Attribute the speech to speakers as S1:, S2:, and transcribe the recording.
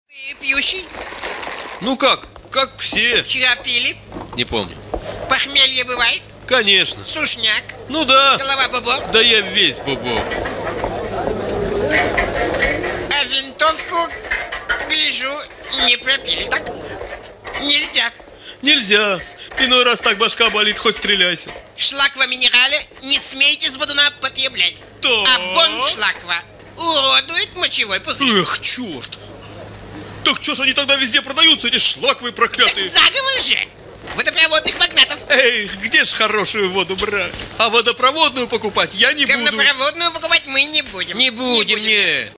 S1: Ты пьющий?
S2: Ну как все.
S1: Вчера пили?
S2: Не помню.
S1: Похмелье бывает?
S2: Конечно.
S1: Сушняк?
S2: Ну да.
S1: Голова бобо?
S2: Да я весь бобо.
S1: А винтовку, гляжу, не пропили, так? Нельзя.
S2: Нельзя. Иной раз так башка болит, хоть стреляйся.
S1: Шлаква минерале не смейте с бодуна потреблять.
S2: Да.
S1: А бон шлаква уродует мочевой пузырь.
S2: Эх, черт. Так что ж они тогда везде продаются, эти шлаквы
S1: Так
S2: проклятые?
S1: заговор же! Водопроводных магнатов.
S2: Эй, где ж хорошую воду брать? А водопроводную покупать я не буду.
S1: Говнопроводную покупать мы не будем.
S3: Не будем, нет.